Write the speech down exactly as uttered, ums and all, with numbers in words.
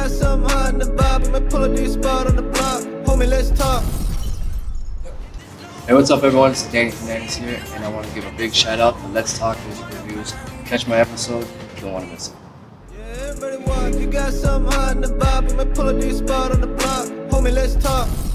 got something hot in the vibe, I'ma pull up this spot on the block. Homie, let's talk. Hey, what's up everyone? It's Danny Fernandes here, and I want to give a big shout out to Let's Talk Music Reviews. Catch my episode, you don't want to miss it. Yeah, everybody watch, you got something hot in the vibe, I'ma pull up this spot on the block. Homie, let's talk.